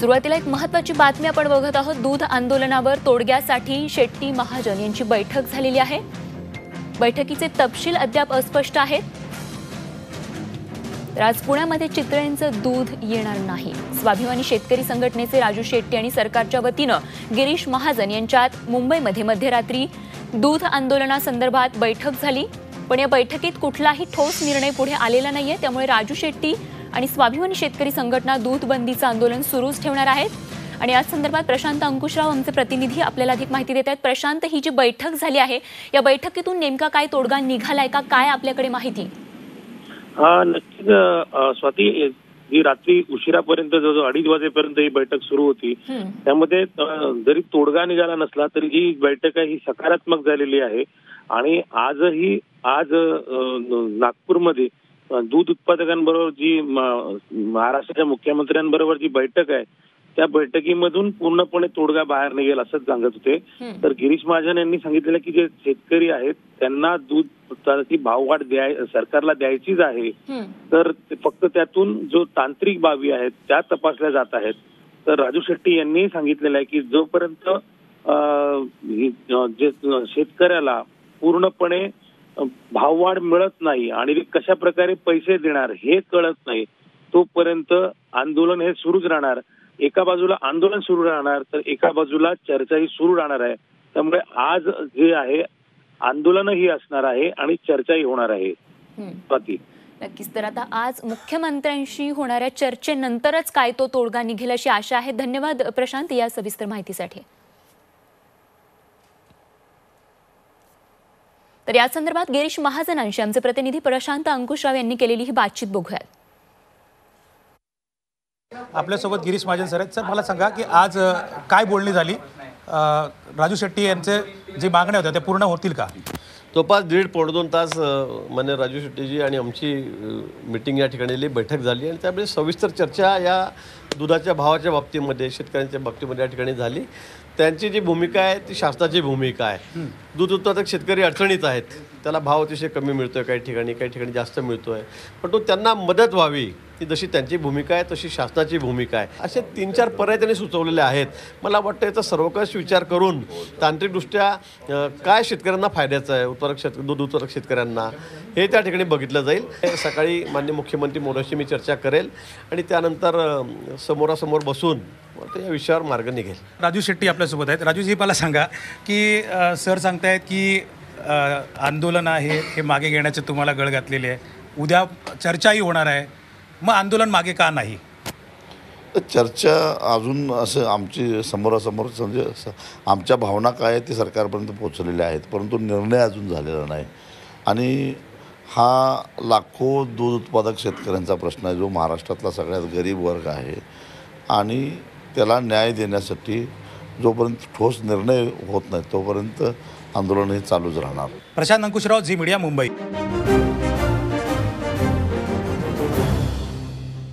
सुरुवातीला एक महत्त्वाची बातमी आपण बघत आहोत। दूध आंदोलनावर तोडग्यासाठी शेट्टी महाजन यांची बैठक झालेली आहे। बैठकीचे तपशील अद्याप अस्पष्ट आहेत। आज पुण्यामध्ये चितळेंचं दूध येणार नाही। स्वाभिमानी शेतकरी संघटनेचे राजू शेट्टी आणि सरकारच्या वतीनं गिरीश महाजन यांच्यात मुंबईमध्ये मध्यरात्री दूध आंदोलनासंदर्भात बैठक झाली, पण या बैठकीत कुठलाही ठोस निर्णय पुढे आलेला नाहीये। त्यामुळे राजू शेट्टी आणि स्वाभिमानी शेतकरी संघटना दूध बंदीचं आंदोलन सुरूच ठेवणार आहेत। आणि या संदर्भात प्रशांत अंकुशराव आमचे प्रतिनिधी आपल्याला अधिक माहिती देत आहेत। प्रशांत, ही जी बैठक झाली आहे या बैठकीतून नेमका काय तोडगा निघालाय का, काय आपल्याकडे माहिती? नक्कीच स्वाती, ही रात्री उशिरापर्यंत जवळजवळ 2:30 वाजेपर्यंत ही बैठक सुरू होती। त्यामध्ये जरी तोडगा निघाला नसला तरी ही बैठक आहे ही सकारात्मक झालेली आहे। आणि आज नागपूरमध्ये दूध उत्पादकांबरोबर जी महाराष्ट्राच्या मुख्यमंत्र्यांबरोबर जी बैठक आहे त्या बैठकीमधून पूर्णपणे तोडगा बाहेर निघेल असंच सांगत होते। तर गिरीश महाजन यांनी सांगितलेलं की जे शेतकरी आहेत त्यांना दूध उत्पादनाची भाववाढ सरकारला द्यायचीच आहे, तर फक्त त्यातून जो तांत्रिक बाबी आहेत त्या तपासल्या जात आहेत। तर राजू शेट्टी यांनी सांगितलेलं आहे की जोपर्यंत शेतकऱ्याला पूर्णपणे भाववाढ मिळत नाही आणि कशा प्रकारे पैसे देणार हे कळत नाही तोपर्यंत आंदोलन हे सुरूच राहणार। एका बाजूला आंदोलन सुरू राहणार तर एका बाजूला चर्चाही सुरू राहणार आहे। त्यामुळे आज जे आहे आंदोलनही असणार आहे आणि चर्चाही होणार आहे। नक्कीच, तर आता आज मुख्यमंत्र्यांशी होणाऱ्या चर्चेनंतरच काय तो तोडगा निघेल अशी आशा आहे। धन्यवाद प्रशांत या सविस्तर माहितीसाठी। तर या संदर्भात गिरीश महाजनांशी आमचे प्रतिनिधी प्रशांत अंकुशराव यांनी केलेली ही बातचीत बघूयात। आपल्यासोबत गिरीश महाजन सर आहेत। सर, मला सांगा की आज काय बोलणी झाली? राजू शेट्टी यांचे जे मागण्या होत्या त्या पूर्ण होतील का? जवळपास 1.5-2 तास मान्य राजू शेट्टीजी आणि आमची मीटिंग या ठिकाणी बैठक झाली आणि त्यामुळे सविस्तर चर्चा या दुधाच्या भावाच्या बाबतीमध्ये, शेतकऱ्यांच्या बाबतीमध्ये या ठिकाणी झाली। त्यांची जी भूमिका आहे ती शासनाची भूमिका आहे। दूध उत्पादक शेतकरी अडचणीत आहेत, त्याला भाव अतिशय कमी मिळतोय, काही ठिकाणी जास्त मिळतोय, पण त्यांना मदत व्हावी ती जशी त्यांची भूमिका आहे तशी शासनाची भूमिका आहे। असे 3-4 पर्याय त्यांनी सुचवलेले आहेत। मला वाटतं याचा सर्वकष विचार करून तांत्रिकदृष्ट्या काय शेतकऱ्यांना फायद्याचं आहे, दूध उत्पादक शेतकऱ्यांना हे त्या ठिकाणी बघितलं जाईल। सकाळी माननीय मुख्यमंत्री मोदींशी मी चर्चा करेल आणि त्यानंतर समोरासमोर बसून या विषयावर मार्ग निघेल। राजू शेट्टी आपल्यासोबत आहेत। राजूजी, मला सांगा की सर सांगतायत की आंदोलन आहे हे मागे घेण्याचे तुम्हाला गळ घातलेले आहे, उद्या चर्चाही होणार आहे, मग आंदोलन मागे का नाही? चर्चा अजून असं आमची समोरासमोर म्हणजे आमच्या भावना काय आहेत ते सरकारपर्यंत पोहोचलेल्या आहेत, परंतु निर्णय अजून झालेला नाही। आणि हा लाखो दूध उत्पादक शेतकऱ्यांचा प्रश्न आहे जो महाराष्ट्रातला सगळ्यात गरीब वर्ग आहे आणि त्याला न्याय देण्यासाठी जोपर्यंत ठोस निर्णय होत नाही तोपर्यंत आंदोलन हे चालूच राहणार। प्रशांत अंकुशराव, झी मीडिया, मुंबई।